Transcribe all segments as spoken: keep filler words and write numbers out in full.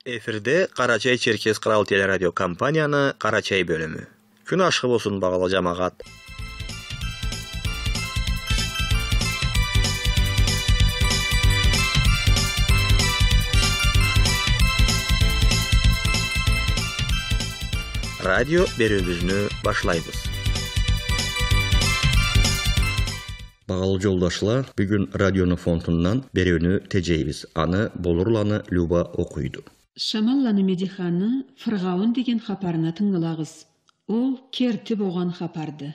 Эфирде Карачай Черкес Кырал телерадио компанияны Карачай бөлümü. Күн ашкы болсун багалы жамагат. Радио берүүбүздү башлайбыз. Багалы жолдашлар, бүгүн радионун фонтунан берүүнү тежейбиз. Аны Болурланы Люба окуйду. Шамалланы Медиханы Фырғауын деген хапарына тыңғылағыз. Ол керті болған хапарды.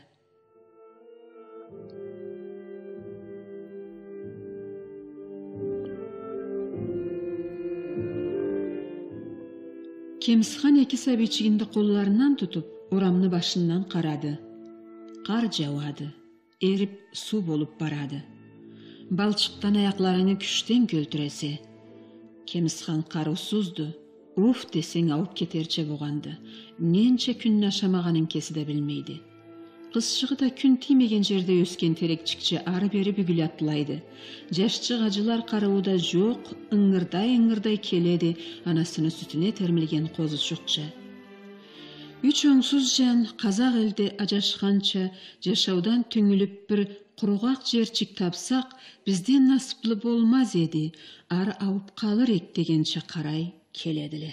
Кемісхан екі сәбичігінді қолларынан тұтып, орамны башынан қарады. Қар жауады, еріп су болып барады. Балчықтан аяқларыны күштен көлтіресе. Кемісхан қарусузды, уф десең ауып кетерче болғанды. Ненче күн ашамағанын кесі де білмейді. Қысшығы да күн тимеген жерде өскен терекчікче ары бері бүгіл атлайды. Жашчы ғажылар қарауыда жоқ, ыңырдай-ыңырдай келеді, анасыны сүтіне термілген қозы шұқча. Үч оңсыз жан қазақ елде ажашқанча, жашаудан түңіліп бір құруғақ жерчік тапсақ, бізден насыплы болмаз еді, ары ауып қалыр ек дегенше қарай келеділі.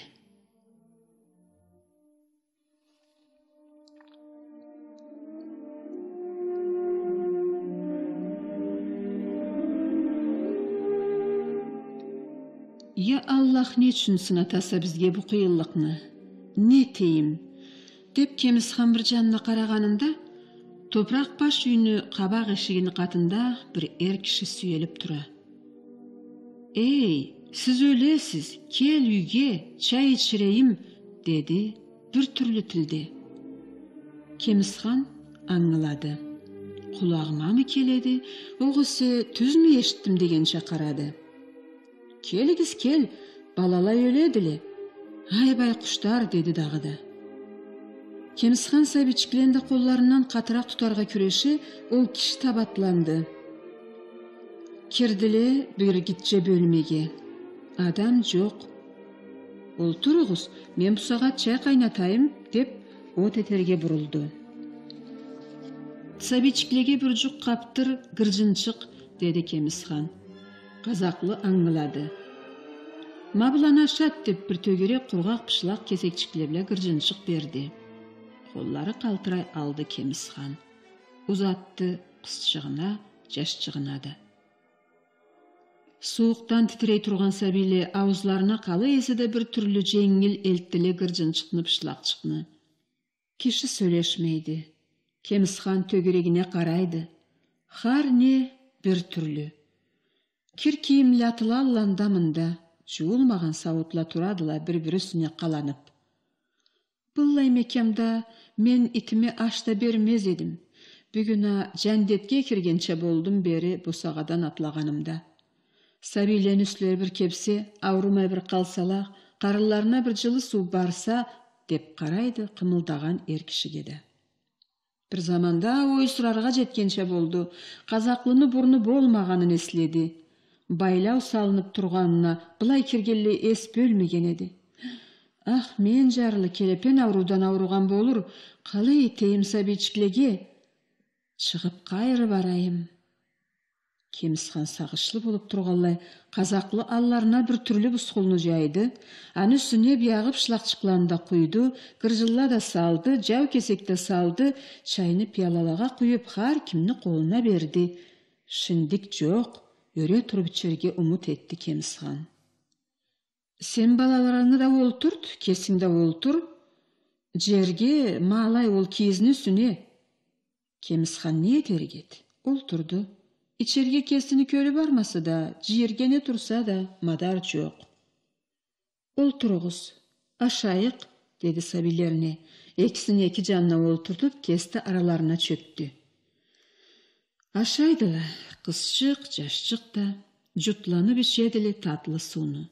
Я Аллах не үшін сынатаса бізге бұл қиыллықны? Не тейім? Деп Кемісхан бір жанына қарағанында, топырақ баш үйіні қабақ ешігіні қатында бір ер кіші сүйеліп тұра. «Ей, сіз өлесіз, кел үйге, чай ішірейім», деді бір түрлі тілде. Кемісхан аңылады. Құлағыма мы келеді, оғысы түз мі ештім дегенше қарады. «Келігіз кел, балалай өледілі». «Айбай құштар», деді дағыда. Кемісхан сәбичікленді қолларынан қатырақ тұтарға күреші, ол кіші табатланды. Керділі бір гитче бөлмеге. Адам жоқ. Ол тұрығыз, мен бұсаға чай қайнатайым, деп от етерге бұрылды. Сәбичіклеге бір жүк қаптыр, гіржіншік, деді Кемісхан. Қазақлы аңғылады. Мабылана шат деп бір төгере құрғақ пышылақ кесекчіклебле гіржіншік берді. Қоллары қалтырай алды Кемісхан. Ұзатты қысчығына, жашчығына да. Суықтан тітрей тұрған сәбейле аузларына қалы есіді бір түрлі жеңіл елттілі гіржіншікні пышылақчықны. Кеші сөйлешмейді. Кемісхан төгерегіне қарайды. Хар не бір түрлі. Кір киімлі атыла алландамында, жуылмаған сауытла тұрадыла бір-бір үсіне қаланып. Бұллай мекемда мен итіме ашта бермез едім. Бүгіна жәндетке кіргенше болдым бері бұсағадан атлағанымда. Сәбейлен үслер бір кепсе, аурумай бір қалсалақ, қарыларына бір жылы су барса, деп қарайды қымылдаған еркішігеді. Бір заманда ой сұрарға жеткенше болды, қазақлыны бұрны болмағанын еследі. Байлау салынып тұрғанына бұлай кергелі ес бөлмеген еді. Ах, мен жарлы келепен аурудан ауруған болыр, қалы етейім сәбичіклеге. Шығып қайры барайым. Кемісхан сағышлы болып тұрғалай, қазақлы алларына бір түрлі бұсқылыны жайды, аны үстіне бияғып шылақчықланында құйды, гіржылла да салды, жау кесекті салды, чайны пиялалаға құйып қар кімні қолына берді. Шындік жоқ, өре тұрып черге ұмыт етті Кемісхан. Сен балаларыны да ол тұрд, кесін да ол тұр. Жерге малай ол кезіні үстіне. Кемісхан не етергет? Ол тұрды. İçerge kesini kölü barması da, jirgene tursa da madar жоқ. Olturğuz, aşağıyık, dedi sabilerine. Ekisini iki canına olturtup kesti aralarına çöktü. Aşağıydılar, kızçık, caşçık da, jutlanıp içedili tatlı sunu.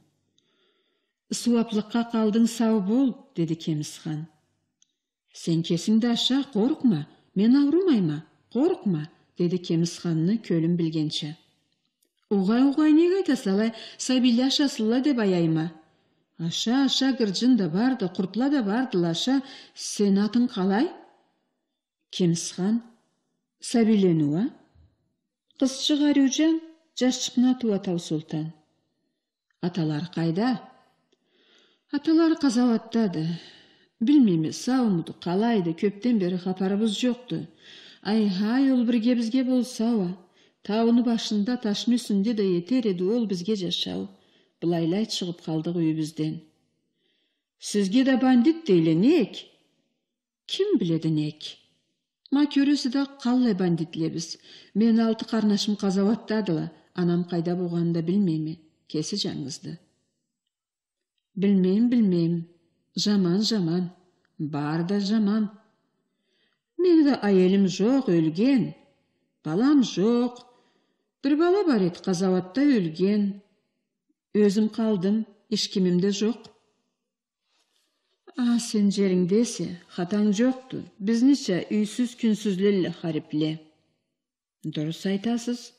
Suaplıkka kaldın sağ bol, dedi Kemісхан. Sen kesinde aşağı korkma, men avrumayma, korkma, dedi Kemісханны көлім білгенше. Оғай-оғай неге айтасалай, сабилі ашасылла деп аяйма. Аша, аша, кыржын да барды, куртла да бардыл, аша, сен атың қалай? Кемісхан, сәбиленуа? Кызчык Аружан, жашчыкна туатау Султан. Аталар қайда? Аталар казаваттады. Билмейміз, саумуду, қалайды, көптен бері хапарыбыз жоқты. Ай-хай, ол бірге бізге болсауа. Тауыны башында ташын үстінде де етер еді, ол бізге жашау. Былайлай шығып қалдық үйімізден. Сізге де бандит дейлі, нек? Кім біледі нек? Ма көресі да қаллай бандитлебіз. Мен алты қарнашым қазаваттадыла, анам қайда болғанында білмейме, кесі жаңызды. Білмейм, білмейм, жаман, жаман, бар да жаман. Мені де айелім жоқ, өлген, балам жоқ, бір бала бар еді, қазаватта өлген. Өзім қалдым, ешкімімде жоқ. А, сен жеріңдесе, хатаң жоқты, бізнеше үйсіз күнсізлелі харипле. Дұрыс айтасыз.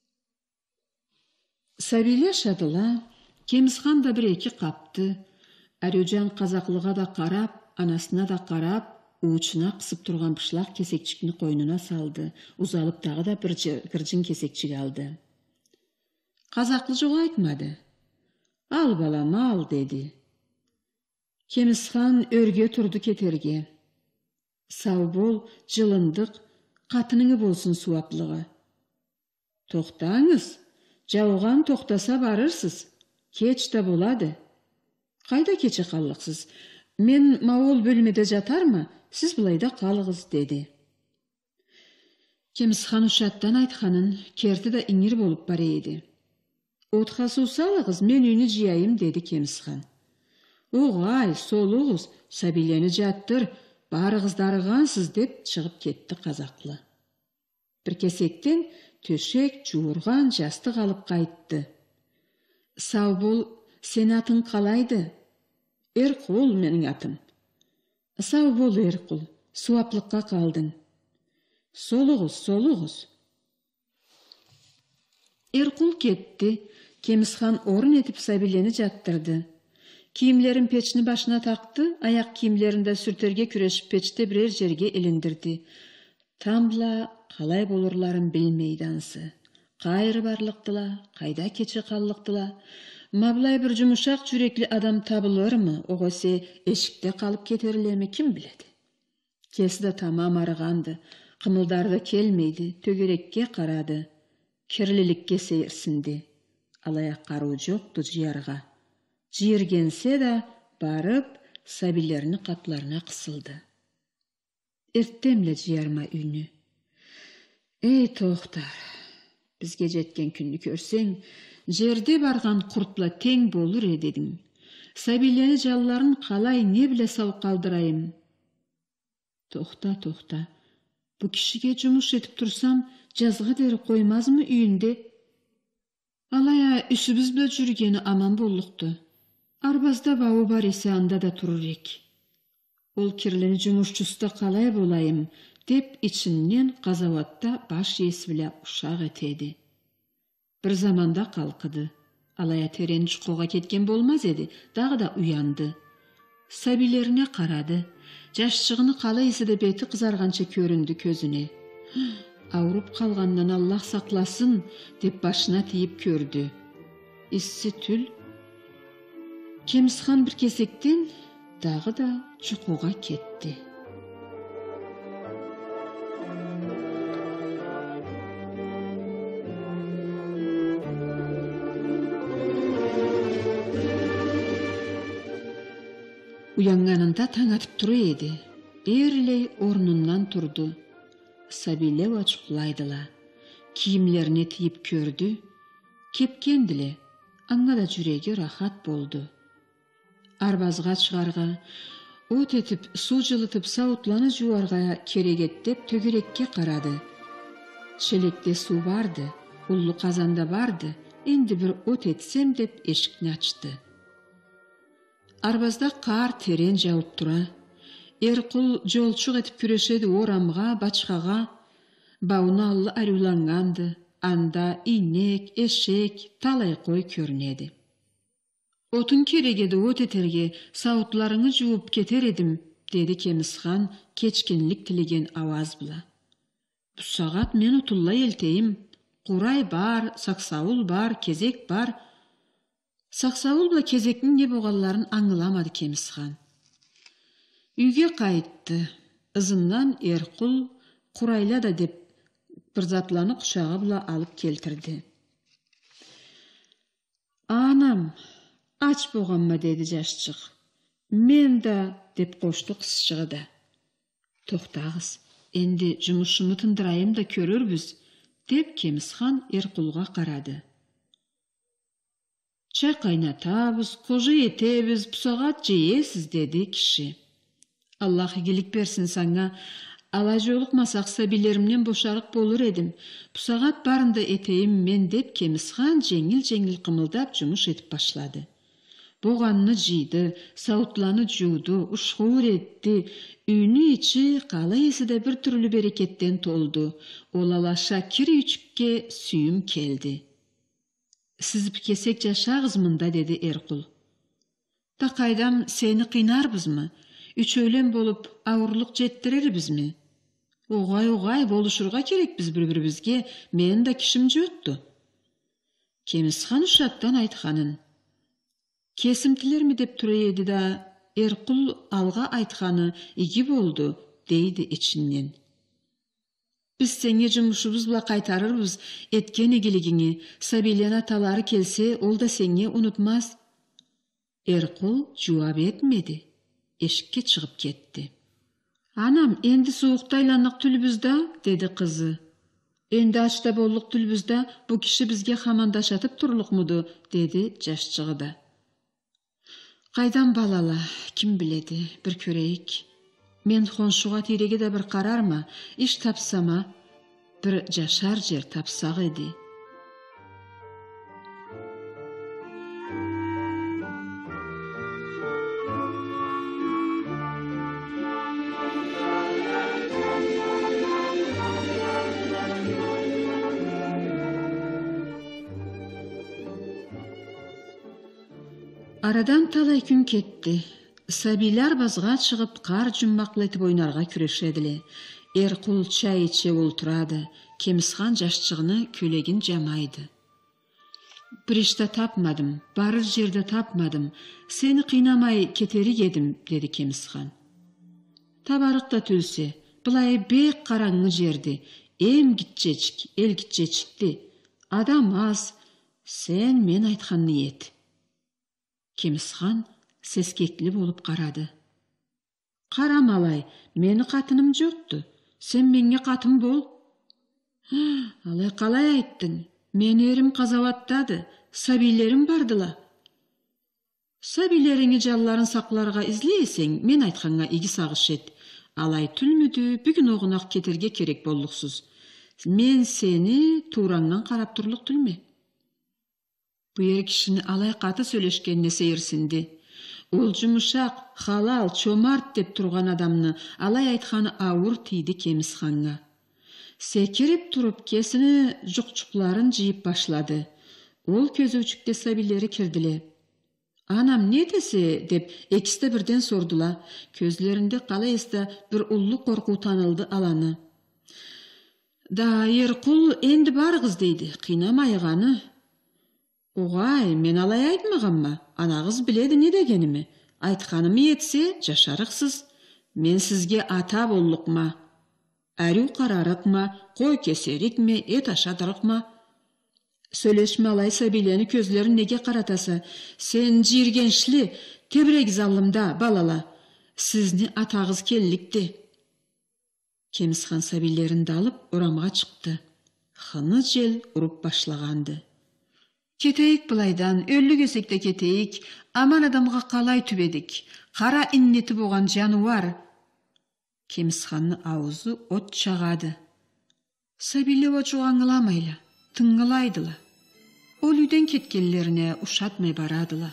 Сәбиле шадыла, Кемісхан да бір екі қапты. Аружан қазақлыға да қарап, анасына да қарап, уычына қысып тұрған пышлақ кесекчікні қойнына салды. Узалып тағы да бір кіржін кесекчік алды. Қазақлы жоқ айтмады. Ал балам, ал, деді. Кемісхан өрге тұрды кетерге. Сау бол, жылындық, қатыныңы болсын суаплығы. Тоқтаңыз, жауған тоқтаса барырсыз, кеч та болады. Қайда кече қаллықсыз? Мен маол бөлмеде жатар ма? Сіз бұлайда қалығыз, деді. Кемісхан ұшаттан айтқанын керті да іңір болып бар еді. Отқа су салығыз, мен үйіні жияйым, деді Кемісхан. Оғай, солуғыз, сәбилені жаттыр, барығыз дарығансыз, деп шығып кетті қазақлы. Бір кесектен төшек, жуырған, жастық алып қайтты. Сау бол, сен атың қалайды? Ерқұл менің атым. Сау бол, Ерқұл, суаплыққа қалдың. Солуғыз, солуғыз. Ерқұл кетті. Кемісхан орын етіп сәбилені жаттырды. Киімлерін печіні башына тақты, аяқ киімлерінде сүртерге күрешіп печте бірер жерге іліндірді. Тамбла қалай болырларын білмейді ансы. Қайры барлықтыла, қайда кече қаллықтыла. Маблай бір жұмышақ жүреклі адам табылыр ма, оғасы ешікте қалып кетерлеме, кім біледі? Кесі де тамам арығанды, қымылдарды келмейді, төгерекке қарады, кірлілікке сейірсінді. Алаяқ қару жоқты жиярға. Жиіргенсе де барып, сәбилеріні қапларына қысылды. Эрттемле жиярма үйні. Эй, тоқтар, бізге жеткен күнні көрсең, жерде барған құртла тең болыр едедің. Сәбилені жалларын қалай не біле сау қалдырайым. Тоқта, тоқта, бұ кішіге жұмыс етіп тұрсам, жазға дері қоймаз мы үйінде? Алая үсібіз біле жүргені аман болықты. Арбазда бауы бар есе анда да тұрыр ек. Ол кірлені жұмысшыста қалай болайым, деп içinden қазаватта баш есі біле ұшақ етеді. Бір заманда қалқыды. Алая терен жұқуға кеткен болмаз еді, дағы да уянды. Сәбилеріне қарады. Жашшығыны қалай есі де беті қызарғанша көрінді көзіне. Ауырып қалғаннан Аллах сақласын, деп башына тиіп көрді. Исі түл. Кемісхан бір кесектен дағы да жұқуға кетті. Уянғанында таң атып тұры еді. Ерлей орнынан тұрды. Сәбиле очқылайдыла. Киімлеріне тиіп көрді. Кепкенділе. Аңға да жүрегі рахат болды. Арбазға шығарға, от етіп, су жылытып, сауытланы жуарға керегеттеп төгерекке қарады. Шелекте су барды, ұллы қазанда барды, енді бір от етсем деп ешікні açты. Арбазда қар терен жауып тұра. Ерқұл жолчуқ етіп күрешеді орамға, бачқаға, бауына аллы аруланғанды, анда инек, эшек, талай қой көрінеді. Otun keregede ot eterge, sautlarını juup keter edim, dedi Kemishan keçkinlik tilegen avaz bila. Bu sagat men utulla elteyim. Quray bar, saksavul bar, kezek bar. Saksavul bila kezeknin ne boğallaарын aňylamady Kemishan. Üýge gaýtdy. Izından Erkul, Qurayla da dep bir zatlany kuşaga bila alyp keltirdi. Anam, aç boğanma dedi jaşçyk. Men da dep goşdy kızçygy da. Toxtagys, endi jumuşymy tyndyraýym da körürbiz, dep Kemishan Erkulga qarady. Çay qaynatabız, koja etebіз, bu sagat jeyesiz dedi kişi. Allah igilik bersin sana. Alajolukmasak sabilerimden boşarık bolur edim. Bu sagat barında eteyim men dep Kemishan jengil-jengil kımıldap jumuş etip başladı. Boğanını jiydi, sautlanı judu, uşğur etdi. Üýnü içi qala esi de bir türlü bereketten toldu. Olalaşa kir üçükке süyüm keldi. Siz kesek jaşagızmında dedi Erkul. Ta qaydam seni qynarbızmı? Üç öýlen bolup awurluk jettireribizmi? Ogay ogay boluşurga kerek biz bir-birimizge, men da kişim jotdu. Kemishan uşattan aýtganyn kesimtilermi dep turaydy da Erkul alga aýtgany igi boldu, deydi içinden. Biz senge jumuşubuz bila qaytarırбыз etken egiligini, sabilen atalary kelse, ol da senge unutmaz. Erkul jogap etmedi. Eşikке çıkıp ketdi. Anam, endi soğukta aylanlıq tülbüzda, dedi kızı. Endi açta bolluk tülbüzda, bu kişi bizge hamandaşatıp turlukmudu, dedi jaşçığı da. Qaydan balala, kim biledi, bir köreyik. Men honşuğa terege de bir qararma, iş tapsama, bir jaşar jer tapsaq edi. Aradan talay gün ketdi. Sabiler bazga çıgıp kar jummakletip oynarga küreşedili. Erkul çay içe olturady. Kemishan jaşçygyny kölegin jamaydy. Bir işte tapmadım, barır jerde tapmadım. Seni qynamay keterik edim, dedi Kemishan. Tabarıkta tülse, bulay bek qaraňy jerdi. Em gitçeçik, el gitçeçikdi. Adam az, sen men aýtganyny et. Kemishan seskekli bolup qarady. Qaram alay, meni qatynym jokdu. Sen menге qatym bol. Alay qalay aýtdyň? Men erim qazavatdady, sabilerim bardyla. Sabilerini jalların saklarga izleýseň, men aýtganga igi sagyş et. Alay tülmüdü, bugün ogunak keterge kerek bolluksuz. Men seni turangan qarap turluk tülme. Bu yer kişini alay qatı söyleşkenine seyirsindi. Ol jumuşak, halal, çomart dep turgan adamны alay aýtgany awur tiydi Kemishanга. Sekirip turup kesini jukçukların jiyip başladı. Ol közüçükte sabileri kirdile. Anam ne dese dep ekisi de birden sordula. Közlerinde qala esde bir ullu korku tanıldı alanı. Da Erkul endi bargız deydi, qynamaýgany. Ogay, men alay aýtmagamma, anagız biledi ne degenimi. Aýtkanymy etse, jaşarıksız. Men sizge ata bollukma, aryu qararykma, qoy keserikmi, et aşadyrykma. Söyleşme alay sabileni közlerin nege qaratasa, sen jirgenşli, tebrek zalımda, balala, sizni atağız kellikdi. Kemishan sabilerini alıp oramga çıktı. Hını jel urup başlagandı. Keteyik bulaydan, öllü kesekte keteyik, aman adamga qalay tübedik, qara inneti boğan januar. Kemishanny awuzu ot çağadı. Sabile oçu aňylamayla, tyňňylaydyla. Ol üýden ketkenlerine uşatmay baradyla.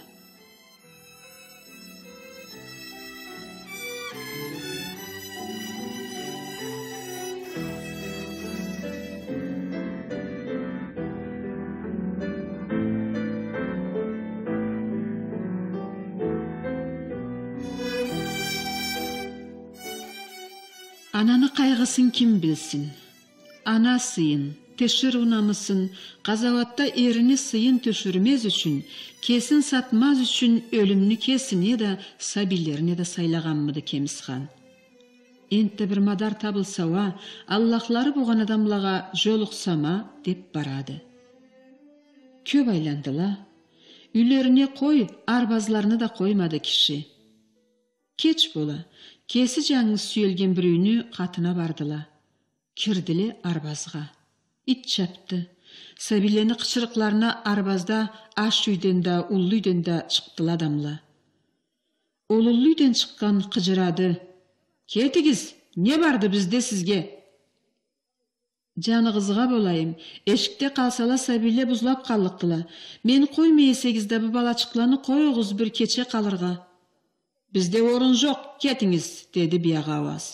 Ananı kaygısın kim bilsin? Ana sıyın, teşhir unamısın, gazavatta erini sıyın töşürmez üçün, kesin satmaz üçün ölümünü kesine de sabilerine de saylaganmıdı Kemizhan. Ente bir madar tabılsava, Allah'ları boğan adamlağa joluqsama dep baradı. Köp aylandıla. Ülerine koy, arbazlarını da koymadı kişi. Keç bola, kesi canı süyelgen birüynü katına bardıla. Kirdili arbazga. İt çaptı. Sabileni kıçırıklarına arbazda aşüyden da ulluyden da çıktıla adamla. Olulluyden çıkkan kıcıradı. Ketigiz, ne bardı bizde sizge? Canıgızga bolayım. Eşikte kalsala sabille buzlap kallıktıla. Men koymayesegizde bu balacıklarını koyuğuz bir keçe kalırga. Bizde orun yok, ketiniz, dedi bir avaz.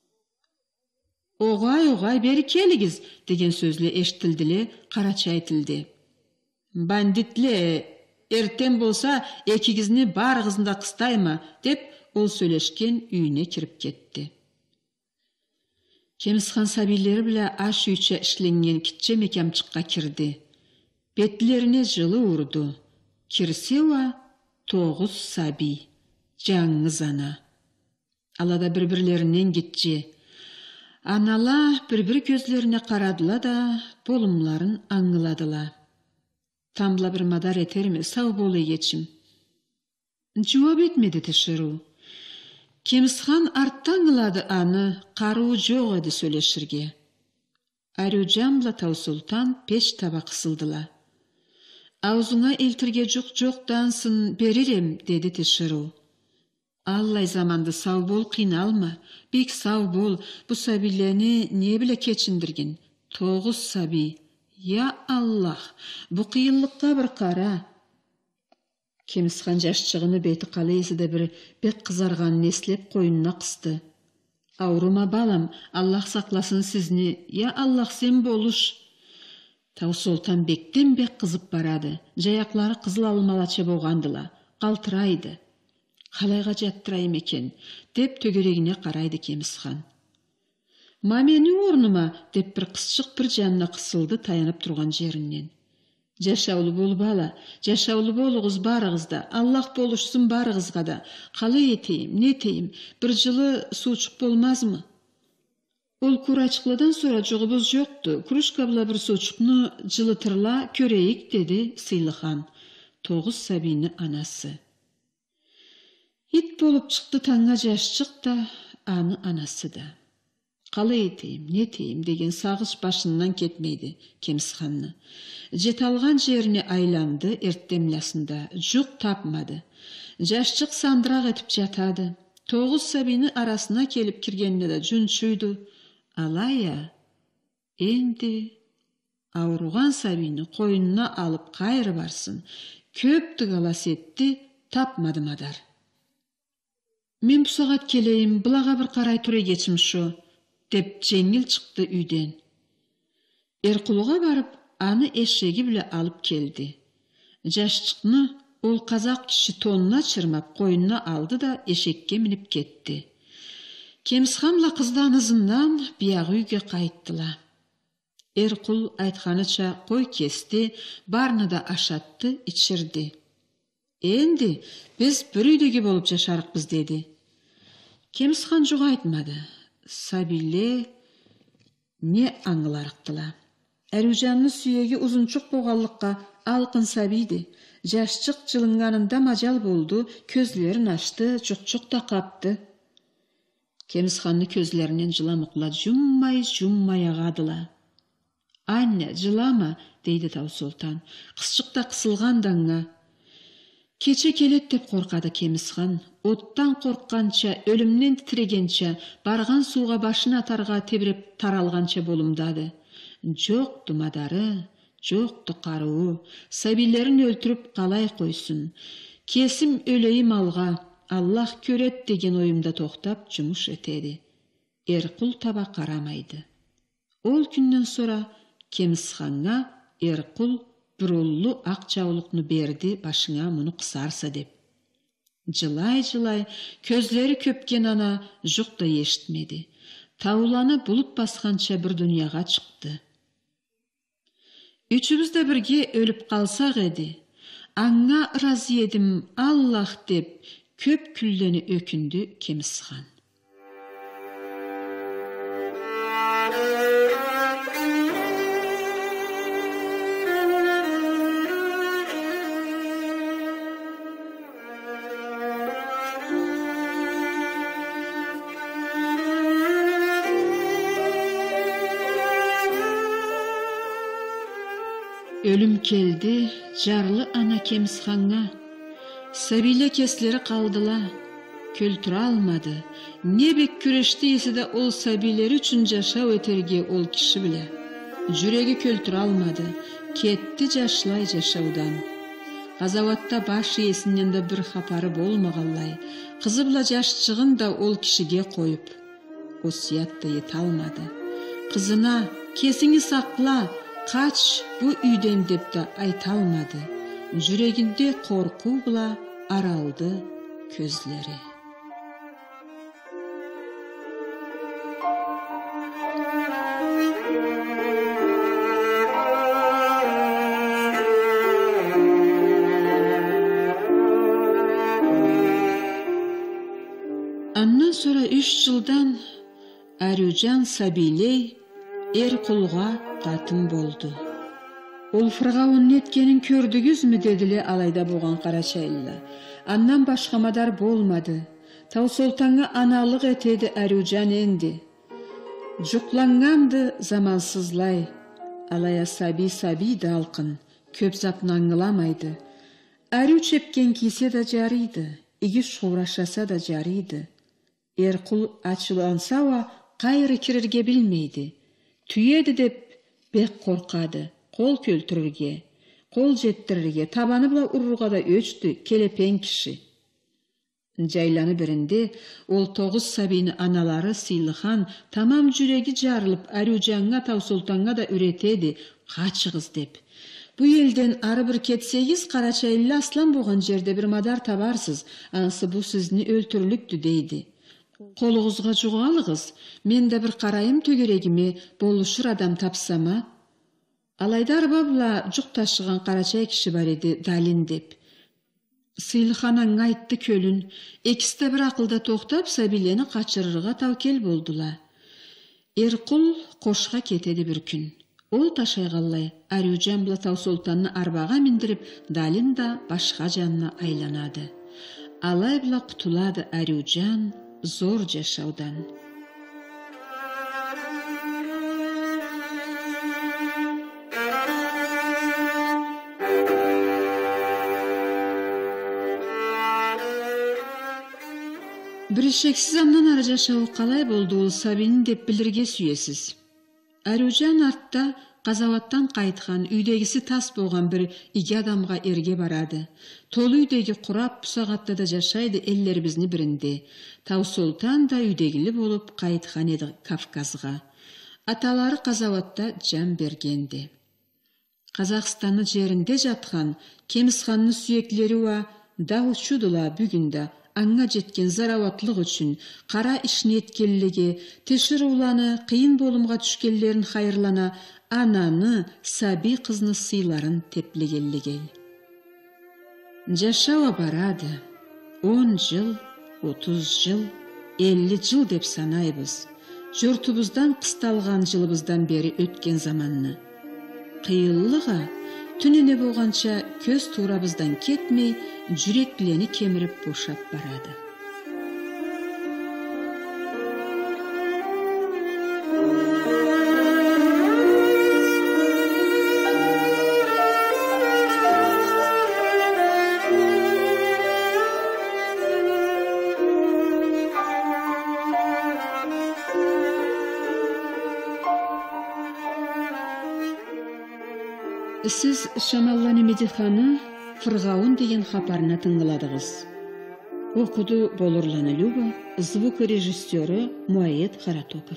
Oğay oğay beri keligiz, degen sözle eşitildili, Karaçay aytildi. Banditle, erten bolsa ekigizni barıgızında kыстayma, dep ol söyleşken üyüne kirip ketti. Kemizhan sabilleri bile aş üyçe işlengen kitçe mekamçıkka kirdi. Betlerine жылы urdu. Kirse va toğuz sabi, canınız ana. Alada birbirlerinden gitçi. Anala bir-bir gözlerine karadıla da bolumların anıladıla. Tamla bir madar eterimi, sağ bolu geçim. Cevap etmedi teşiru. Kemizhan arttan ıladı anı, karu joğ edi söyleşirge. Arıcamla Tav Sultan peş taba kısıldıla. Ağzına eltirge cuk-cuk dansın beririm, dedi teşiru. Allay zamandı sağ bol kıynalma, bek sağ bol, bu sabileni ne bile keçindirgin. Toğuz sabi, ya Allah, bu kıyıllıkta bir kara. Kemizhan jaşçığını beti kaleysi de bir bek kızargan neslep koyununa kıstı. Avruma balam, Allah saklasın sizni, ya Allah sen boluş. Tav Sultan bekten bek kızıp baradı, jayakları kızıl almalaça boğandıla, kaltıraydı. Kalayga jattırayım eken, dep tögeregine karaydı Kemizhan. Mameni ornuma, dep bir kısçık bir canına kısıldı tayanıp turgan jerinden. Jaşavlı bol bala, jaşavlı boluguz barıgızda, Allah boluşsun barıgızga da, kalay eteyim, ne eteyim, bir жылы suçuk bolmaz mı? Ol kuraçıkladan sonra joğubuz yoktu, kuruşkabla bir suçuknu жылытırla köreyik, dedi Sıylıhan, toğuz sabini anası. İt bolup çıktı tanga jaşçık da, anı anası da. Kalay eteyim, ne eteyim degen sağış başından ketmeydi Kemizhanны. Jet algan jerini aylandı erttemlasında, juk tapmadı. Jaşçık sandırak etip jatadı. Toğuz sabini arasına kelip kirgenine de jünçüydü. Alaya, endi avrugan sabini koyununa alıp kayır barsın. Köptü galas etti, tapmadı madar. Men bu saat keleyim, bulaga bir karay ture geçim şu, dep jengil çıktı üyden. Erkulga barıp, anı eşeği bile alıp geldi. Jaşçıkны ol kazak kişi tonuna çırmap koyununa aldı da eşekke minip ketti. Kemizhanla kızdan hızından biyağı üyge kayıttıla. Erkul aytkanıça koy kesti, barını da aşattı, içirdi. Endi biz bir üydegi bolup jaşarıkbız dedi. Kemizhan joğa aytmadı. Sabille ne anılarıktıla. Erüjanlı süyegi uzunçuk boğallıkka alkın sabiydi. Jaşçık jılınganında majal boldu, közlerin açtı, çuk-çuk da kaptı. Kemizhanны közlerinden jılamıkla jummay jummay ağadıla. Anne, jılama, deydi Tav Sultan. Kısçıkta kısılgan dаңa. Keçe kelet dep korkadı Kemizhan. Ottan korkkança, ölümden titregençe, bargan suğa başını atarga tebirip taralgança bolumdadı. Joktu madarı, joktu karuğu, sabillerin öldürüp kalay koysun. Kesim öleyim alga, Allah köret degen oyumda toktap jumuş etedi. Erkul taba karamaydı. Ol günden sonra Kemizhan'a Erkul burullu akçavuluknu berdi başına munu kısarsa dep. Jılay jılay közleri köpken ana juk da eşitmedi. Тауланы булып басқанша бір дүнияға шықты. Üçübüz de birge ölüp қалсақ еді. Аңа разы едім, Аллах деп, көп күллені өкінді Кемісхан. Ölüm keldi, jarlı ana Kemісханға. Сәбиле кеслері қалдыла, көлтіра алмады. Не бек күрешті есі де ол сәбилері үшін жашау өтерге ол кіші біле. Жүрегі көлтіра алмады, кетті жашлай жашаудан. Қазаватта баш есінен де бір хапары болмағалай. Қызы біла жашчығын да ол кішіге қойып, осиятты ет алмады. Қызына, кесіңі сақла, қач bu үйден деп те айта алмады. Жүрегінде қорқу бұла аралды көзлері. Аннан sonra үш жылдан Аружан Сабилей Ерқұлға қатын болды. Ол Фырғауын неткенін көрдігіз мі деділі алайда болған Қарачайлы. Аннан башқамадар болмады. Таусолтанға аналық етеді Аружан енді. Жұқланғанды замансызлай. Алая саби-саби далқын, көп запын аңыламайды. Ару чепкен кисе да жариды, игі шоурашаса да жариды. Ерқұл ачылансауа қайры кірерге білмейді. Түйеді деп бек қорқады. Қол көлтірірге, қол жеттірірге, табаны бұла ұрруға да өчті, келепен кіші. Жайланы бірінде, ол тоғыз сабины аналары Сыйлыхан тамам жүрегі жарылып, Аружанға Таусолтанға да үретеді, қачығыз деп. Бұ елден ары бір кетсегіз, Қарачайлы аслан болған жерде бір мадар табарсыз, анысы бұл сізні өлтірлікті дейді. Қолығызға жұғалығыз, мен де бір қарайым төгерегіме болышыр адам тапсама. Алайдар бабла жұқ ташыған Қарачай кіші бар еді Далин деп. Сыйлыханаң айтты көлін, екісті бір ақылда тоқтап Сәбилені қачырырға таукел болдыла. Ерқұл қошқа кетеді бір күн. Ол ташайғалай, Аружан бұла Таусолтанны арбаға міндіріп, Далин да башқа жанына айланады. Алай бұла құтылады Аружан зор жашаудан. Бірішексіз аннан ары жашауы қалай болды ол Сабинін деп білірге сүйесіз. Аружан артта қазаваттан қайтқан үйдегісі тас болған бір иге адамға ерге барады. Толы үйдегі құрап бұсағатта да жашайды әллер бізні бірінде. Таусолтан да үйдегілі болып қайтқан еді Кавказға. Аталары қазаватта жан бергенде. Қазақстанны жерінде жатқан Кемісханны сүйеклері ва дау шудыла бүгінде аңға жеткен зараватлық үшін қара ішіне еткеліге, тешір уланы қиын болымға түшкеллерін хайырлана, ананы, саби қызны сыйларын теплегеліге. Жашауа барады. он жыл, отыз жыл, elli жыл деп санайбыз. Жұртыбыздан қысталған жылыбыздан бері өткен заманны. Қиыллыға, түніне болғанша көз турабыздан кетмей, жүректілені кеміріп бошап барады. Сіз Шамалланы Медиханы Фырғауын деген хапарына тыңғыладығыз. Оқуды Болурланы Люба, звукорежиссері Муайет Қаратопов.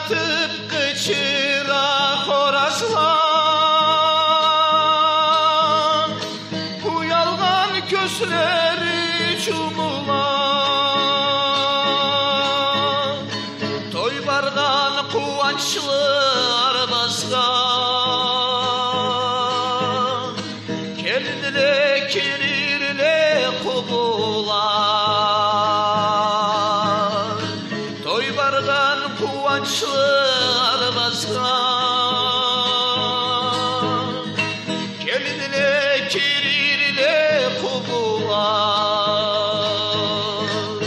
atıp kıçıra horazlar, uyalgan gözleri cumular, toy bardan kuvançlı arabasga, kendine kirirle kubular, toy bardan kuvançlı arabasga, kendine kirirle kubular.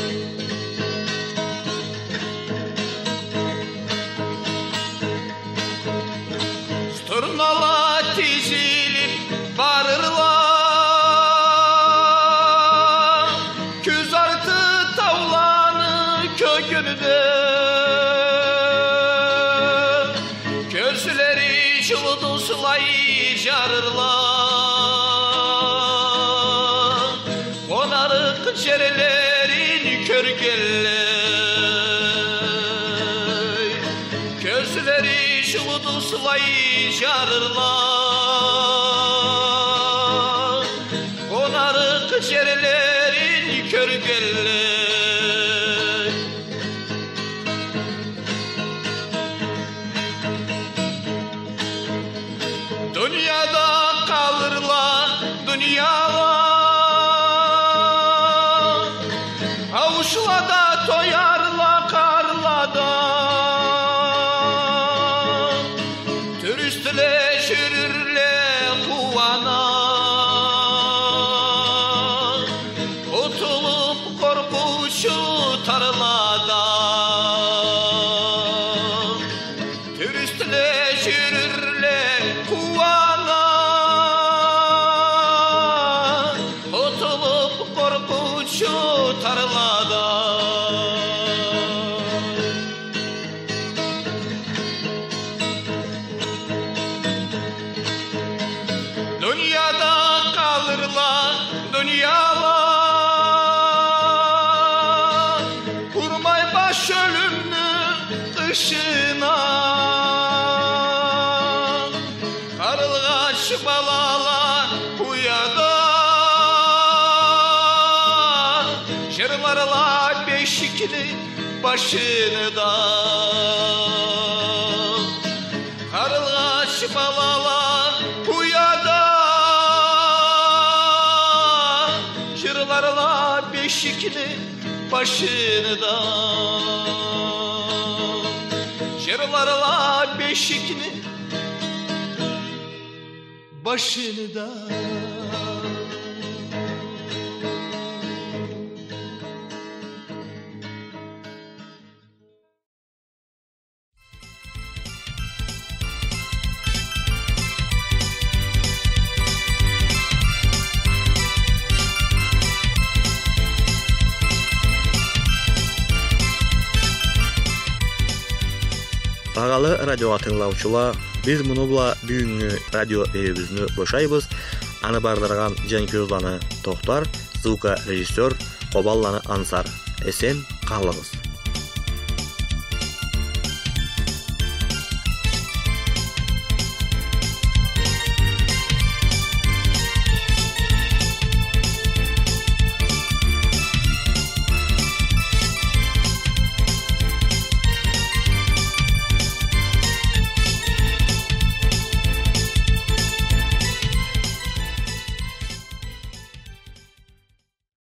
Turnala tizilip varırlar, küz artı tavlanı kökünde, gözleri yıldızlay jarırlar, konarık cerelerin körgelley, gözleri yıldızlay jarırlar, konarık cerelerin körgelley. Dünyada kalırlar dünyalar, avuçlada toyarlar karlada, turistleşirler kuvana, kurtulup korkuşu tarlada, turistleşirler kuvana, kurtulup korkuşu tarlada. Dünyada kalırlar dünyalar, kurmay baş ölümlü kışına, karılgaç balalar uyada, jırlarlar beşikli başını da, karılgaç balalar uyada, jırlarla beşikli başını da, jırlarla beşikli başını da. Bağalı radioga tыңлаучулар, biz bunu bula бүгүnkү радио берүүбүздү бошайбыз. Аны бардырган Женкюзданы Токтар, звука режиссер Кобалланы Ансар. Эсен калыңыз.